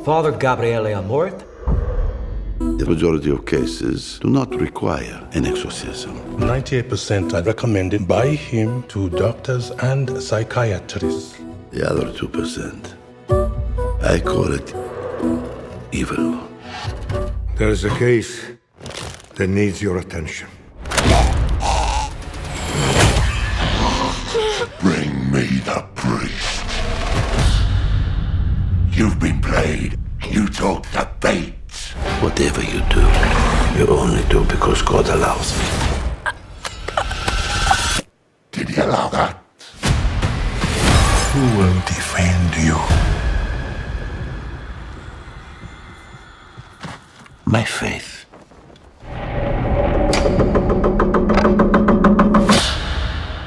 Father Gabriele Amort? The majority of cases do not require an exorcism. 98% are recommended by him to doctors and psychiatrists. The other 2%, I call it evil. There is a case that needs your attention. Bring me the priest. You've been played. You took the bait. Whatever you do, you only do because God allows. Did he allow that? Who will defend you? My faith.